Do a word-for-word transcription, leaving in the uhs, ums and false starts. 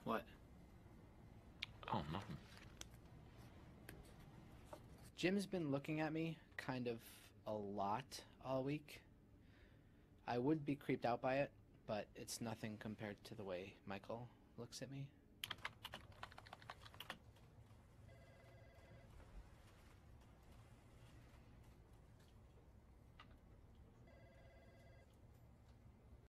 What? Oh, nothing. Jim's been looking at me kind of a lot all week. I would be creeped out by it, but it's nothing compared to the way Michael looks at me.